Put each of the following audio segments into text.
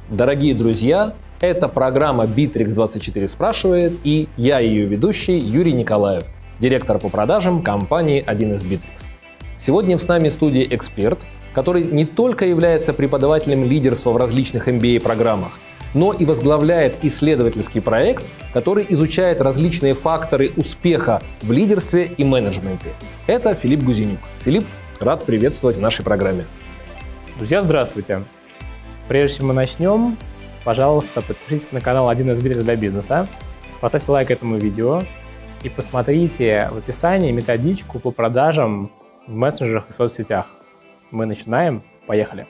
Дорогие друзья, это программа Bittrex24 спрашивает, и я ее ведущий Юрий Николаев, директор по продажам компании 1С Bittrex. Сегодня с нами в студии эксперт, который не только является преподавателем лидерства в различных MBA-программах, но и возглавляет исследовательский проект, который изучает различные факторы успеха в лидерстве и менеджменте. Это Филипп Гузенюк. Филипп, рад приветствовать в нашей программе. Друзья, здравствуйте! Прежде чем мы начнем, пожалуйста, подпишитесь на канал 1С Bittrex для бизнеса, поставьте лайк этому видео и посмотрите в описании методичку по продажам в мессенджерах и соцсетях. Мы начинаем. Поехали!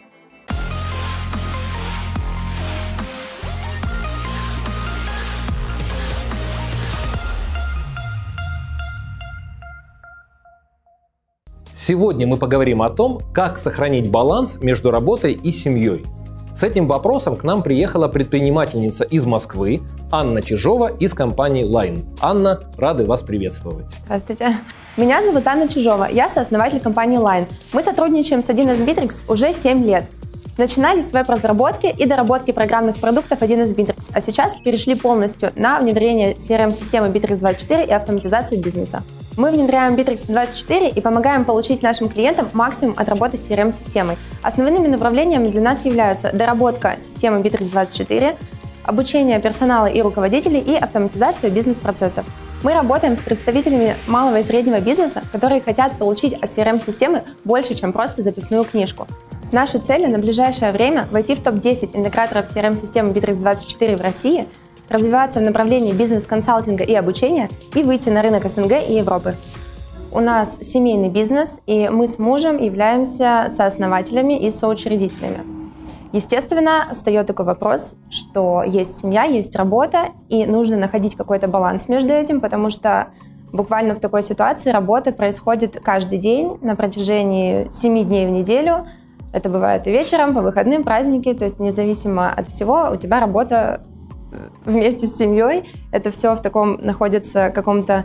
Сегодня мы поговорим о том, как сохранить баланс между работой и семьей. С этим вопросом к нам приехала предпринимательница из Москвы Анна Чижова из компании Line. Анна, рады вас приветствовать. Здравствуйте. Меня зовут Анна Чижова, я сооснователь компании Line. Мы сотрудничаем с 1С Bittrex уже 7 лет. Начинали с веб-разработки и доработки программных продуктов 1С Bittrex, а сейчас перешли полностью на внедрение CRM-системы Bittrex24 и автоматизацию бизнеса. Мы внедряем Bittrex24 и помогаем получить нашим клиентам максимум от работы с CRM-системой. Основными направлениями для нас являются доработка системы Bittrex24, обучение персонала и руководителей и автоматизация бизнес-процессов. Мы работаем с представителями малого и среднего бизнеса, которые хотят получить от CRM-системы больше, чем просто записную книжку. Наши цели на ближайшее время – войти в топ-10 интеграторов CRM-системы Bittrex24 в России, развиваться в направлении бизнес-консалтинга и обучения и выйти на рынок СНГ и Европы. У нас семейный бизнес, и мы с мужем являемся сооснователями и соучредителями. Естественно, встает такой вопрос, что есть семья, есть работа, и нужно находить какой-то баланс между этим, потому что буквально в такой ситуации работа происходит каждый день на протяжении 7 дней в неделю. Это бывает и вечером, по выходным, праздники, то есть независимо от всего у тебя работа вместе с семьей. Это все в таком находится каком-то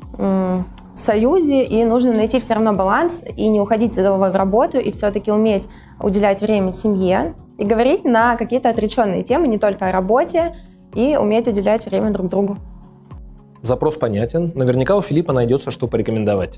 союзе, и нужно найти все равно баланс и не уходить за головой в работу, и все-таки уметь уделять время семье и говорить на какие-то отреченные темы, не только о работе, и уметь уделять время друг другу. Запрос понятен. Наверняка у Филиппа найдется, что порекомендовать.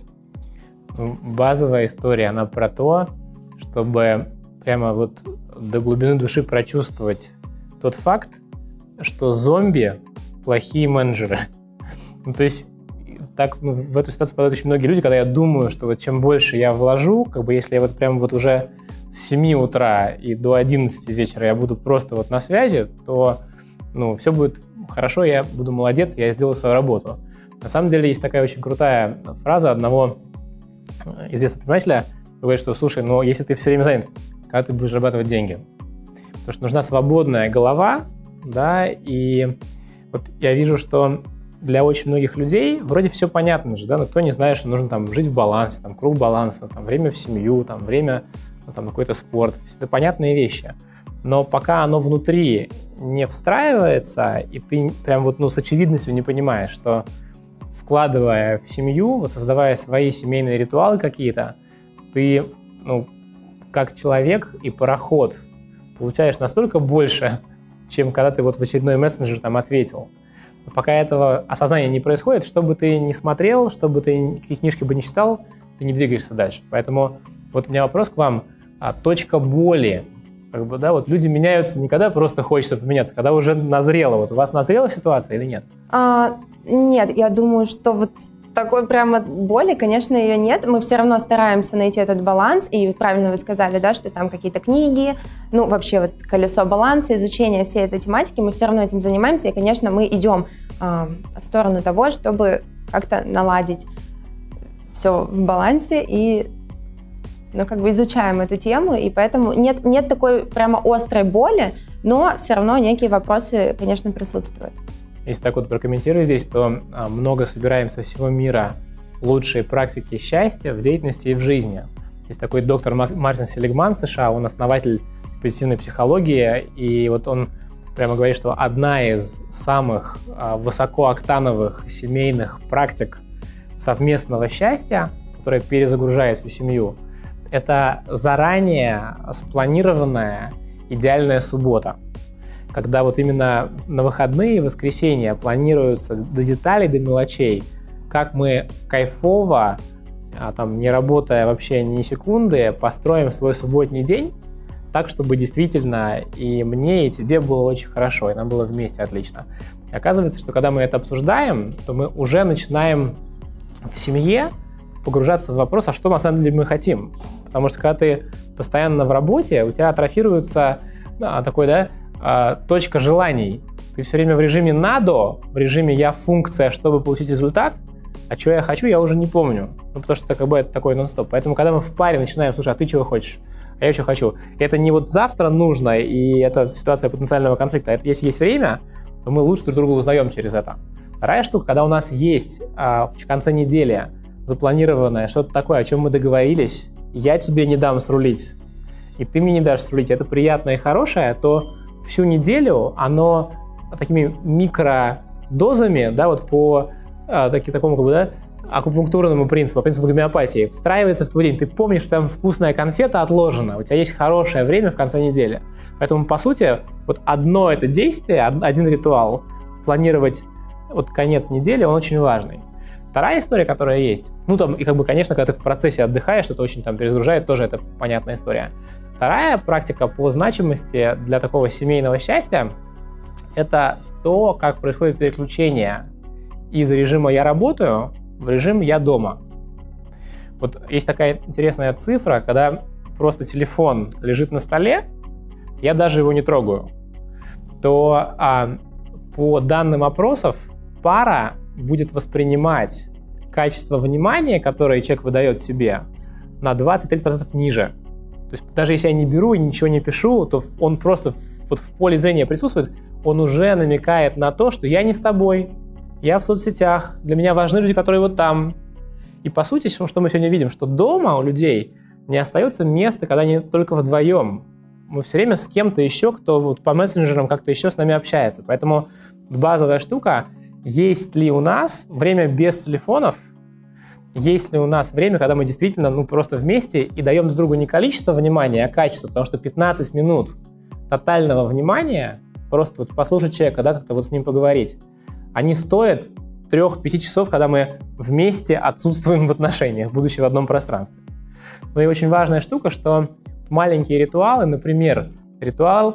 Базовая история, она про то, чтобы прямо вот до глубины души прочувствовать тот факт, что зомби – плохие менеджеры. То есть так, в эту ситуацию попадают очень многие люди, когда я думаю, что вот чем больше я вложу, если я вот прям вот уже с 7 утра и до 11 вечера я буду просто вот на связи, то все будет хорошо, я буду молодец, я сделаю свою работу. На самом деле есть такая очень крутая фраза одного известного предпринимателя, говорит, что слушай, если ты все время занят, когда ты будешь зарабатывать деньги? Потому что нужна свободная голова, да, и вот я вижу, что для очень многих людей вроде все понятно же, да, но кто не знает, что нужно там жить в балансе, там круг баланса, там время в семью, там время там, на какой-то спорт, все это понятные вещи. Но пока оно внутри не встраивается, и ты прям вот с очевидностью не понимаешь, что вкладывая в семью, вот создавая свои семейные ритуалы какие-то, ты, как человек и пароход получаешь настолько больше, чем когда ты вот в очередной мессенджер там ответил. Но пока этого осознания не происходит, что бы ты ни смотрел, что бы ты какие книжки бы ни читал, ты не двигаешься дальше. Поэтому вот у меня вопрос к вам. Точка боли. Вот люди меняются не когда просто хочется поменяться, когда уже назрело. Вот у вас назрела ситуация или нет? Нет, я думаю, что вот такой прямо боли, конечно, ее нет. Мы все равно стараемся найти этот баланс. И правильно вы сказали, да, что там какие-то книги, вообще вот колесо баланса, изучение всей этой тематики, мы все равно этим занимаемся. И, конечно, мы идем в сторону того, чтобы как-то наладить все в балансе и изучаем эту тему. И поэтому нет такой прямо острой боли, но все равно некие вопросы, конечно, присутствуют. Если так вот прокомментирую здесь, то много собираем со всего мира лучшие практики счастья в деятельности и в жизни. Есть такой доктор Мартин Селигман в США, он основатель позитивной психологии, и вот он прямо говорит, что одна из самых высокооктановых семейных практик совместного счастья, которая перезагружает всю семью, это заранее спланированная идеальная суббота. когда вот именно на выходные, воскресенья планируются до деталей, до мелочей, как мы кайфово, там, не работая вообще ни секунды, построим свой субботний день так, чтобы действительно и мне, и тебе было очень хорошо, и нам было вместе отлично. И оказывается, что когда мы это обсуждаем, то мы уже начинаем в семье погружаться в вопрос, а что на самом деле мы хотим. Потому что когда ты постоянно в работе, у тебя атрофируется точка желаний. Ты все время в режиме «надо», в режиме «я функция, чтобы получить результат», а что я хочу, я уже не помню. Потому что это такой нон-стоп. Поэтому, когда мы в паре начинаем, слушай, а ты чего хочешь? А я что хочу? И это не вот завтра нужно, и это ситуация потенциального конфликта. Это если есть время, то мы лучше друг друга узнаем через это. Вторая штука, когда у нас есть в конце недели запланированное что-то такое, о чем мы договорились, я тебе не дам срулить, и ты мне не дашь срулить, это приятное и хорошее, то всю неделю оно такими микродозами, да, вот по такому акупунктурному принципу, принципу гомеопатии, встраивается в твой день. Ты помнишь, что там вкусная конфета отложена, у тебя есть хорошее время в конце недели. Поэтому, по сути, вот одно это действие, один ритуал, планировать вот конец недели, он очень важный. Вторая история, которая есть, конечно, когда ты в процессе отдыхаешь, что-то очень там перезагружает, тоже это понятная история. Вторая практика по значимости для такого семейного счастья – это то, как происходит переключение из режима «я работаю» в режим «я дома». Вот есть такая интересная цифра, когда просто телефон лежит на столе, я даже его не трогаю, то по данным опросов пара будет воспринимать качество внимания, которое человек выдает тебе, на 20-30% ниже. То есть даже если я не беру и ничего не пишу, то он просто в поле зрения присутствует, он уже намекает на то, что я не с тобой, я в соцсетях, для меня важны люди, которые вот там. И по сути, что мы сегодня видим, что дома у людей не остается места, когда они только вдвоем. Мы все время с кем-то еще, кто вот по мессенджерам как-то еще с нами общается. Поэтому базовая штука, есть ли у нас время без телефонов, есть ли у нас время, когда мы действительно просто вместе и даем друг другу не количество внимания, а качество, потому что 15 минут тотального внимания, просто вот послушать человека, да, как-то вот с ним поговорить, они стоят 3-5 часов, когда мы вместе отсутствуем в отношениях, будучи в одном пространстве. Ну и очень важная штука, что маленькие ритуалы, например, ритуал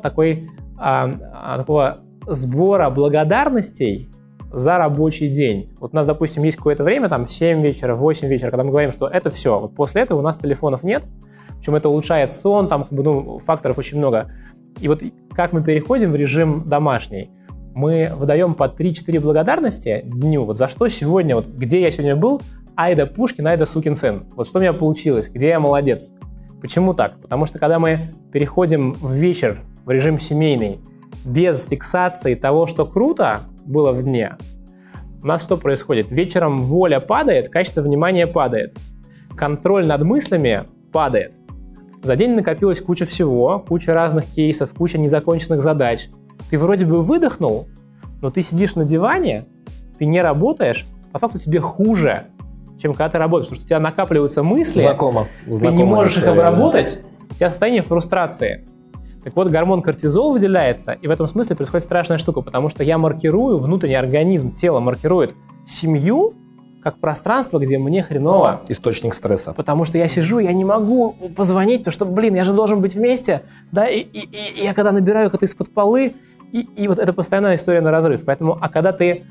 такого сбора благодарностей за рабочий день. Вот у нас, допустим, есть какое-то время, там 7 вечера, 8 вечера, когда мы говорим, что это все. Вот после этого у нас телефонов нет, причем это улучшает сон, там факторов очень много. И вот как мы переходим в режим домашний. Мы выдаем по 3-4 благодарности дню, вот за что сегодня, вот где я сегодня был, айда Пушкин, айда сукин сын. Вот что у меня получилось, где я молодец. Почему так? Потому что когда мы переходим в вечер, в режим семейный, без фиксации того, что круто было в дне, у нас что происходит? Вечером воля падает, качество внимания падает, контроль над мыслями падает. За день накопилась куча всего, куча разных кейсов, куча незаконченных задач. Ты вроде бы выдохнул, но ты сидишь на диване, ты не работаешь, по факту тебе хуже, чем когда ты работаешь, потому что у тебя накапливаются мысли, ты не можешь их обработать, у тебя состояние фрустрации. Так вот, гормон кортизол выделяется, и в этом смысле происходит страшная штука, потому что я маркирую, внутренний организм, тело маркирует семью как пространство, где мне хреново. Источник стресса. Потому что я сижу, я не могу позвонить, потому что, я же должен быть вместе, да, и я когда набираю как-то из-под полы, и вот это постоянная история на разрыв. Поэтому, когда ты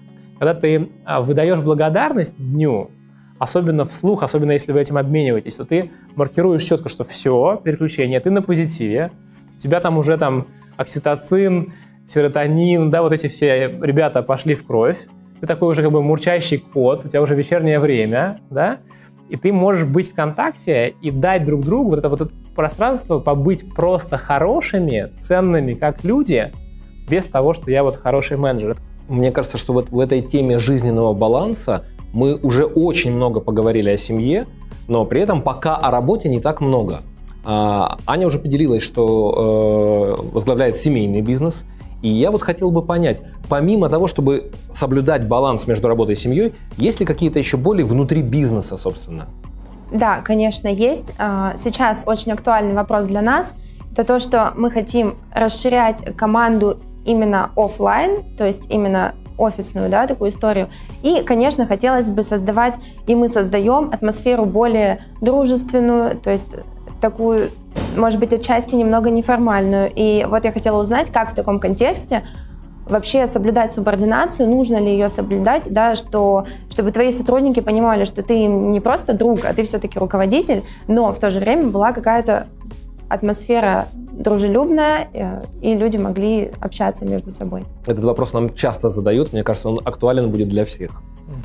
выдаешь благодарность дню, особенно вслух, особенно если вы этим обмениваетесь, то ты маркируешь четко, что все, переключение, ты на позитиве, у тебя там уже окситоцин, серотонин, да, вот эти все ребята пошли в кровь, ты такой уже мурчащий кот, у тебя уже вечернее время, да, и ты можешь быть в контакте и дать друг другу вот это пространство, побыть просто хорошими, ценными как люди, без того, что я хороший менеджер. Мне кажется, что вот в этой теме жизненного баланса мы уже очень много поговорили о семье, но при этом пока о работе не так много. Аня уже поделилась, что возглавляет семейный бизнес, и я хотел бы понять, помимо того, чтобы соблюдать баланс между работой и семьей, есть ли какие-то еще боли внутри бизнеса, собственно? Да, конечно, есть. Сейчас очень актуальный вопрос для нас. Это то, что мы хотим расширять команду именно офлайн, то есть именно офисную, да, такую историю. И, конечно, хотелось бы создавать, и мы создаем атмосферу более дружественную, то есть такую, может быть, отчасти немного неформальную. И вот я хотела узнать, как в таком контексте вообще соблюдать субординацию, нужно ли ее соблюдать, да, чтобы твои сотрудники понимали, что ты им не просто друг, а ты все-таки руководитель, но в то же время была какая-то атмосфера дружелюбная, и люди могли общаться между собой. Этот вопрос нам часто задают, мне кажется, он актуален будет для всех.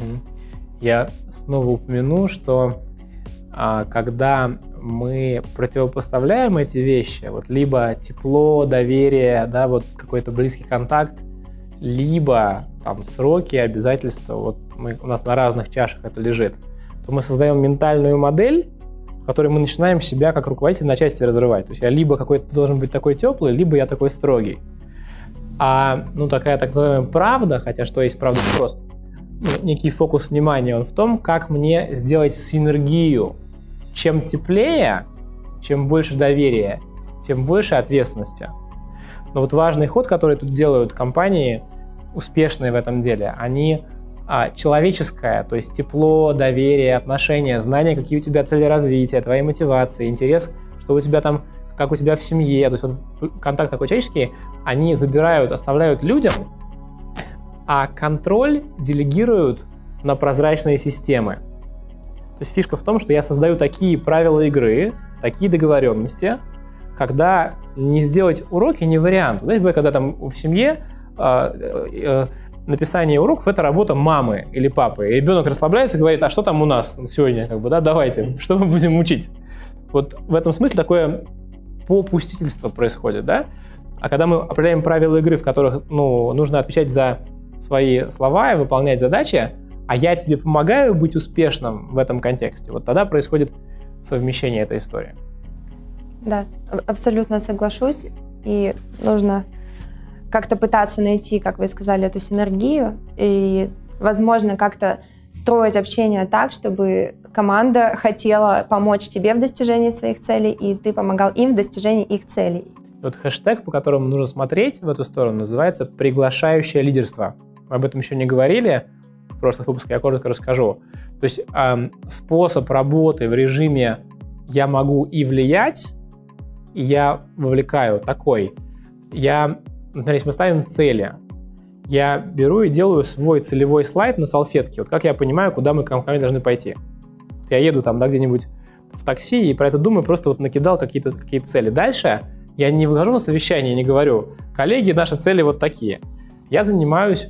Я снова упомяну, что когда мы противопоставляем эти вещи, вот либо тепло, доверие, да, вот какой-то близкий контакт, либо там сроки, обязательства, вот у нас на разных чашах это лежит, то мы создаем ментальную модель, в которой мы начинаем себя как руководитель на части разрывать. То есть я либо какой-то должен быть такой теплый, либо я такой строгий. Такая так называемая правда, хотя что есть правда, просто некий фокус внимания, он в том, как мне сделать синергию. Чем теплее, чем больше доверия, тем больше ответственности. Но вот важный ход, который тут делают компании, успешные в этом деле, они человеческое, то есть тепло, доверие, отношения, знание, какие у тебя цели развития, твои мотивации, интерес, что у тебя там, как у тебя в семье, то есть вот контакт такой человеческий, они забирают, оставляют людям, а контроль делегируют на прозрачные системы. То есть фишка в том, что я создаю такие правила игры, такие договоренности, когда не сделать уроки не вариант. Знаете, когда там в семье написание уроков — это работа мамы или папы. И ребенок расслабляется и говорит: а что там у нас сегодня, давайте, что мы будем учить? Вот в этом смысле такое попустительство происходит, да? А когда мы определяем правила игры, в которых, нужно отвечать за свои слова и выполнять задачи, а я тебе помогаю быть успешным в этом контексте, вот тогда происходит совмещение этой истории. Да, абсолютно соглашусь. И нужно как-то пытаться найти, как вы сказали, эту синергию и, возможно, как-то строить общение так, чтобы команда хотела помочь тебе в достижении своих целей, и ты помогал им в достижении их целей. Вот хэштег, по которому нужно смотреть в эту сторону, называется «приглашающее лидерство». Мы об этом еще не говорили в прошлых выпусках, я коротко расскажу. То есть способ работы в режиме «я могу и влиять», и «я вовлекаю» такой. Например, если мы ставим цели, я беру и делаю свой целевой слайд на салфетке. Вот как я понимаю, куда мы компания должны пойти. Я еду там, где-нибудь в такси и про это думаю, просто накидал какие-то цели. Дальше я не выхожу на совещание и не говорю: коллеги, наши цели вот такие. Я занимаюсь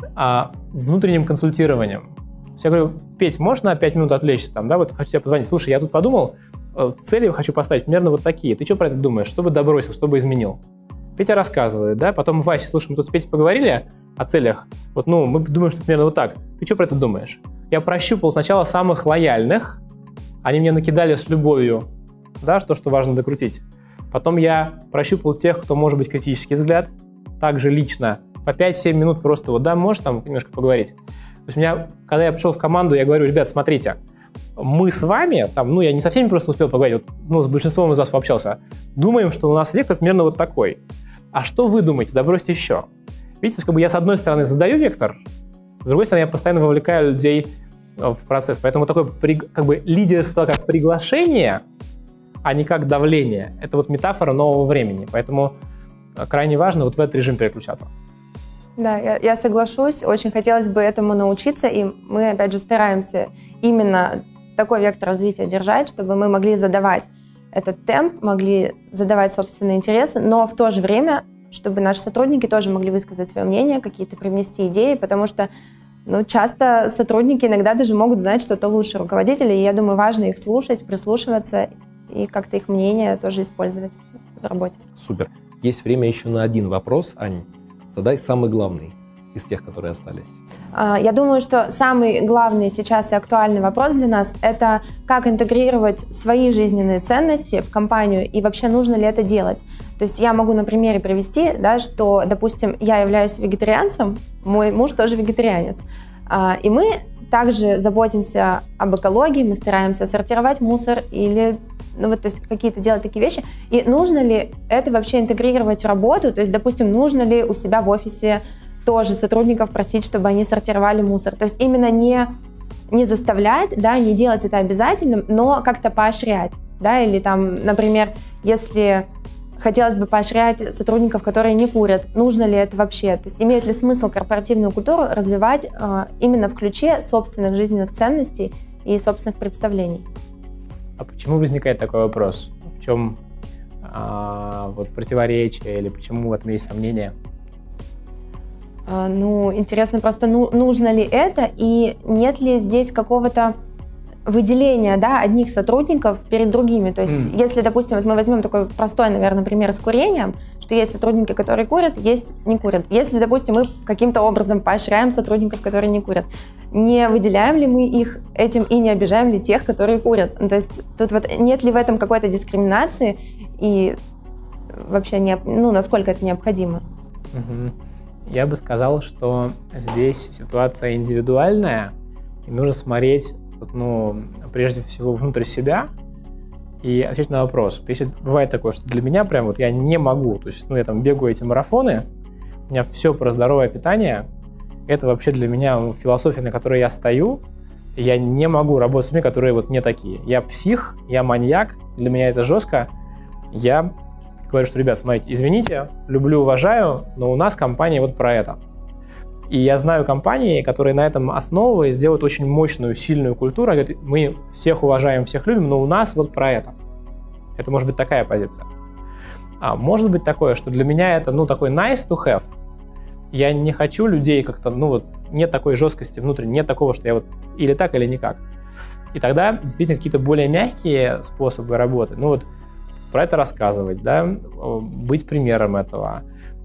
внутренним консультированием. Я говорю: Петь, можешь на 5 минут отвлечься? Хочу тебе позвонить. Слушай, я тут подумал, цели хочу поставить примерно вот такие. Ты что про это думаешь? Что бы добросил, что бы изменил? Петя рассказывает, да? Потом: Вася, слушай, мы тут с Петей поговорили о целях. Мы думаем, что примерно вот так. Ты что про это думаешь? Я прощупал сначала самых лояльных. Они мне накидали с любовью, да, что важно докрутить. Потом я прощупал тех, кто может быть критический взгляд. Также лично. По 5-7 минут просто можешь там немножко поговорить? То есть когда я пришел в команду, я говорю: ребят, смотрите, мы с вами, я не со всеми просто успел поговорить, с большинством из вас пообщался, думаем, что у нас вектор примерно вот такой. А что вы думаете? Добросьте еще. Видите, я с одной стороны задаю вектор, с другой стороны я постоянно вовлекаю людей в процесс. Поэтому такое лидерство как приглашение, а не как давление. Это метафора нового времени. Поэтому крайне важно в этот режим переключаться. Да, я соглашусь. Очень хотелось бы этому научиться, и мы, опять же, стараемся именно такой вектор развития держать, чтобы мы могли задавать этот темп, могли задавать собственные интересы, но в то же время, чтобы наши сотрудники тоже могли высказать свое мнение, какие-то привнести идеи, потому что часто сотрудники иногда даже могут знать что-то лучше руководителей, и я думаю, важно их слушать, прислушиваться и как-то их мнение тоже использовать в работе. Супер. Есть время еще на один вопрос, Ань. Задай самый главный из тех, которые остались. Я думаю, что самый главный сейчас и актуальный вопрос для нас – это как интегрировать свои жизненные ценности в компанию и вообще нужно ли это делать. То есть я могу на примере привести, да, что, допустим, я являюсь вегетарианцем, мой муж тоже вегетарианец. И мы также заботимся об экологии, мы стараемся сортировать мусор или то есть какие-то делать такие вещи. И нужно ли это вообще интегрировать в работу? То есть, допустим, нужно ли у себя в офисе тоже сотрудников просить, чтобы они сортировали мусор? То есть именно не заставлять, да, не делать это обязательным, но как-то поощрять, да, или там, например, если хотелось бы поощрять сотрудников, которые не курят, нужно ли это вообще? То есть имеет ли смысл корпоративную культуру развивать именно в ключе собственных жизненных ценностей и собственных представлений? А почему возникает такой вопрос? В чем противоречие или почему в этом есть сомнения? Интересно просто, нужно ли это и нет ли здесь какого-то выделения, да, одних сотрудников перед другими. То есть, если, допустим, мы возьмем такой простой, наверное, пример с курением, что есть сотрудники, которые курят, есть не курят. Если, допустим, мы каким-то образом поощряем сотрудников, которые не курят, не выделяем ли мы их этим и не обижаем ли тех, которые курят? То есть, тут нет ли в этом какой-то дискриминации и вообще, насколько это необходимо? Я бы сказал, что здесь ситуация индивидуальная, и нужно смотреть прежде всего внутрь себя и ответить на вопрос. Если бывает такое, что для меня прям я не могу, то есть я там бегаю эти марафоны, у меня все про здоровое питание, это вообще для меня философия, на которой я стою, и я не могу работать с людьми, которые не такие. Я псих, я маньяк, для меня это жестко. Я говорю, что, ребят, смотрите, извините, люблю, уважаю, но у нас компания про это. И я знаю компании, которые на этом основываясь сделают очень мощную, сильную культуру. Говорят, мы всех уважаем, всех любим, но у нас про это. Это может быть такая позиция. А может быть такое, что для меня это, такой nice to have. Я не хочу людей как-то, нет такой жесткости внутренней, нет такого, что я или так, или никак. И тогда действительно какие-то более мягкие способы работы, про это рассказывать, да, быть примером этого.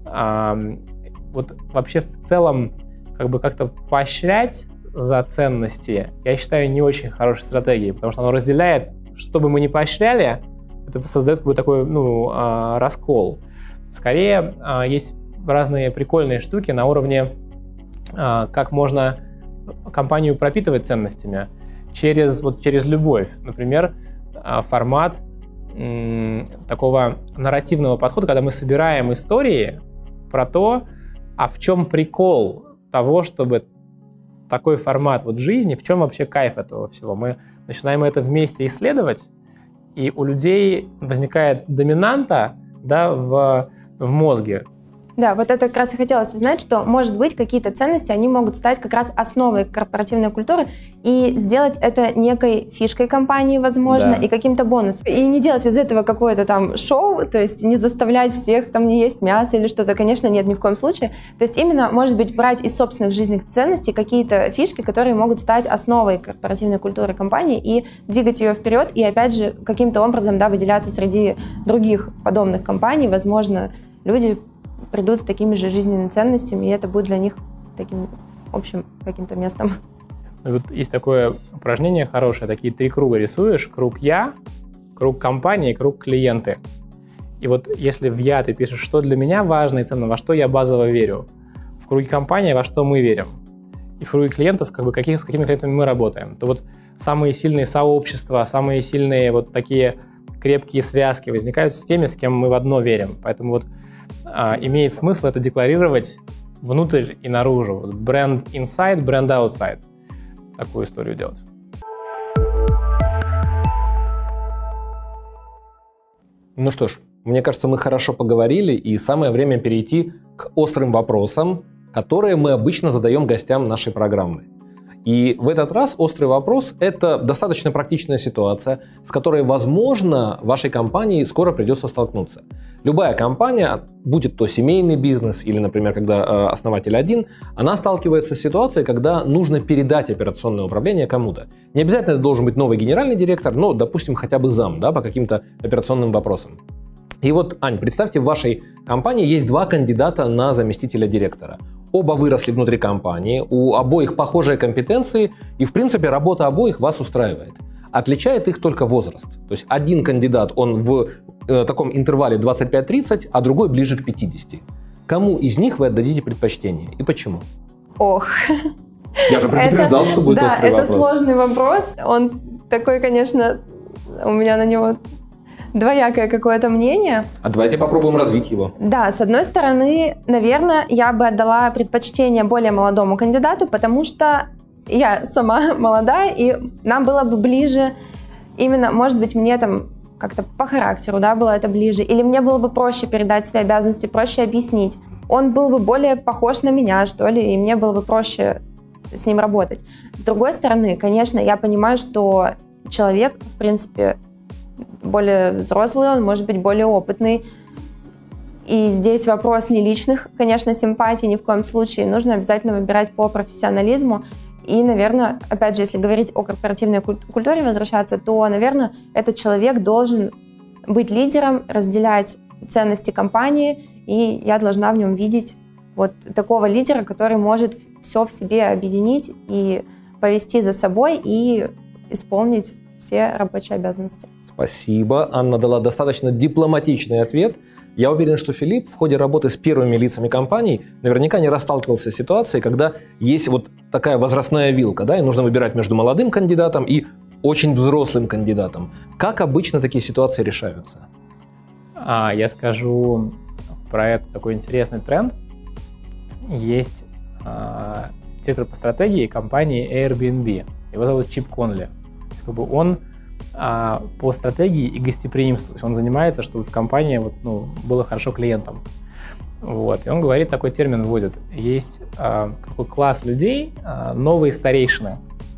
Вообще в целом как-то поощрять за ценности, я считаю, не очень хорошей стратегией, потому что оно разделяет, что бы мы ни поощряли, это создает такой раскол. Скорее, есть разные прикольные штуки на уровне, как можно компанию пропитывать ценностями через любовь. Например, формат такого нарративного подхода, когда мы собираем истории про то, а в чем прикол того, чтобы такой формат жизни, в чем вообще кайф этого всего? Мы начинаем это вместе исследовать, и у людей возникает доминанта, да, в мозге. Да, это как раз и хотелось узнать, что, может быть, какие-то ценности, они могут стать как раз основой корпоративной культуры и сделать это некой фишкой компании, возможно, да, и каким-то бонусом. И не делать из этого какое-то там шоу, то есть не заставлять всех там не есть мясо или что-то, конечно, нет ни в коем случае. То есть именно, может быть, брать из собственных жизненных ценностей какие-то фишки, которые могут стать основой корпоративной культуры компании и двигать ее вперед, и опять же каким-то образом, да, выделяться среди других подобных компаний. Возможно, люди придут с такими же жизненными ценностями, и это будет для них таким общим каким-то местом. Есть такое упражнение хорошее, такие 3 круга рисуешь. Круг «я», круг компании и круг клиенты. И если в «я» ты пишешь, что для меня важно и ценно, во что я базово верю. В круге компании, во что мы верим. И в круге клиентов, с какими клиентами мы работаем. То самые сильные сообщества, самые сильные такие крепкие связки возникают с теми, с кем мы в одно верим. Поэтому имеет смысл это декларировать внутрь и наружу. Бренд inside, бренд outside. Такую историю делать. Ну что ж, мне кажется, мы хорошо поговорили, и самое время перейти к острым вопросам, которые мы обычно задаем гостям нашей программы. И в этот раз острый вопрос – это достаточно практичная ситуация, с которой, возможно, вашей компании скоро придется столкнуться. Любая компания, будь то семейный бизнес или, например, когда основатель один, она сталкивается с ситуацией, когда нужно передать операционное управление кому-то. Не обязательно это должен быть новый генеральный директор, но, допустим, хотя бы зам, да, по каким-то операционным вопросам. И Ань, представьте, в вашей компании есть 2 кандидата на заместителя директора. Оба выросли внутри компании, у обоих похожие компетенции, и, в принципе, работа обоих вас устраивает. Отличает их только возраст. То есть один кандидат, он в таком интервале 25-30, а другой ближе к 50. Кому из них вы отдадите предпочтение и почему? Ох, Я же предупреждал, что будет острый вопрос. Это сложный вопрос. Он такой, конечно, у меня на него двоякое какое-то мнение. А давайте попробуем развить его. Да, с одной стороны, наверное, я бы отдала предпочтение более молодому кандидату, потому что я сама молодая, и нам было бы ближе именно, может быть, мне там как-то по характеру, да, было это ближе, или мне было бы проще передать свои обязанности, проще объяснить. Он был бы более похож на меня, что ли, и мне было бы проще с ним работать. С другой стороны, конечно, я понимаю, что человек, в принципе, более взрослый, он может быть более опытный. И здесь вопрос не личных, конечно, симпатий ни в коем случае. Нужно обязательно выбирать по профессионализму. И, наверное, опять же, если говорить о корпоративной культуре, возвращаться, то, наверное, этот человек должен быть лидером, разделять ценности компании, и я должна в нем видеть вот такого лидера, который может все в себе объединить и повести за собой и исполнить все рабочие обязанности. Спасибо. Анна дала достаточно дипломатичный ответ. Я уверен, что Филипп в ходе работы с первыми лицами компаний наверняка не расталкивался с ситуацией, когда есть вот такая возрастная вилка, да, и нужно выбирать между молодым кандидатом и очень взрослым кандидатом. Как обычно такие ситуации решаются? Я скажу про это такой интересный тренд. Есть директор по стратегии компании Airbnb. Его зовут Чип Конли. Он по стратегии и гостеприимству. То есть он занимается, чтобы в компании было хорошо клиентам. И он говорит, такой термин вводит. Есть какой класс людей, новые старейшины.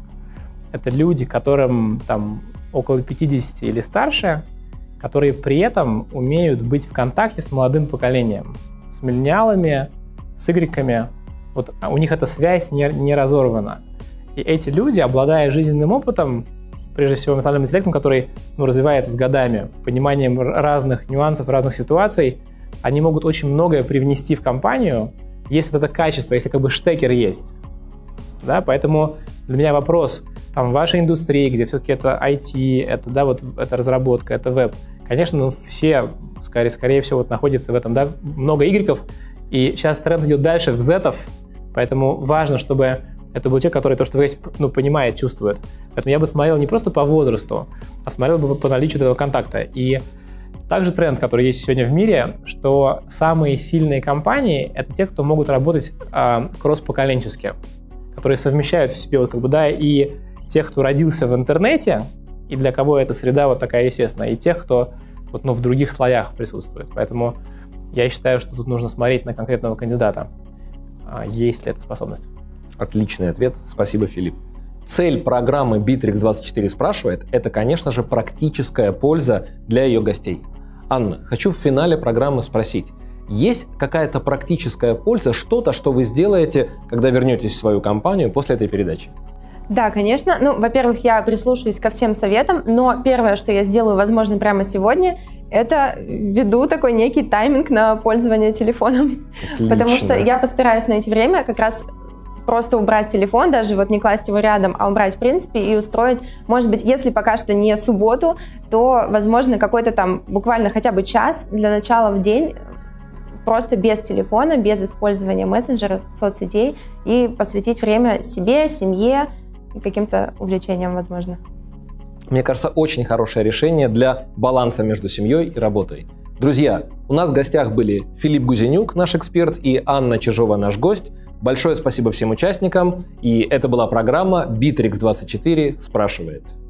Это люди, которым там около 50 или старше, которые при этом умеют быть в контакте с молодым поколением, с миллениалами, с игреками. Вот у них эта связь не разорвана. И эти люди, обладая жизненным опытом, прежде всего эмоциональным интеллектом, который развивается с годами, пониманием разных нюансов, разных ситуаций, они могут очень многое привнести в компанию, если это качество, если как бы штекер есть. Да? Поэтому для меня вопрос в вашей индустрии, где все-таки это IT, это разработка, это веб, конечно, все, скорее всего, находятся в этом, да, много игреков, и сейчас тренд идет дальше в зетов, поэтому важно, чтобы это был человек, который то, что вы понимает, чувствует. Поэтому я бы смотрел не просто по возрасту, а смотрел бы по наличию этого контакта. И также тренд, который есть сегодня в мире, что самые сильные компании — это те, кто могут работать кросс-поколенчески, которые совмещают в себе и тех, кто родился в интернете, и для кого эта среда такая естественная, и тех, кто в других слоях присутствует. Поэтому я считаю, что тут нужно смотреть на конкретного кандидата, есть ли эта способность. Отличный ответ. Спасибо, Филипп. Цель программы Bittrex24 спрашивает – это, конечно же, практическая польза для ее гостей. Анна, хочу в финале программы спросить, есть какая-то практическая польза, что-то, что вы сделаете, когда вернетесь в свою компанию после этой передачи? Да, конечно. Во-первых, я прислушаюсь ко всем советам, но первое, что я сделаю, возможно, прямо сегодня, это введу такой некий тайминг на пользование телефоном. Отлично. Потому что я постараюсь найти время как раз просто убрать телефон, даже не класть его рядом, а убрать в принципе и устроить, может быть, если пока что не субботу, то, возможно, какой-то там буквально хотя бы час для начала в день просто без телефона, без использования мессенджеров, соцсетей и посвятить время себе, семье и каким-то увлечениям, возможно. Мне кажется, очень хорошее решение для баланса между семьей и работой. Друзья, у нас в гостях были Филипп Гузенюк, наш эксперт, и Анна Чижова, наш гость. Большое спасибо всем участникам, и это была программа Bittrex24 спрашивает.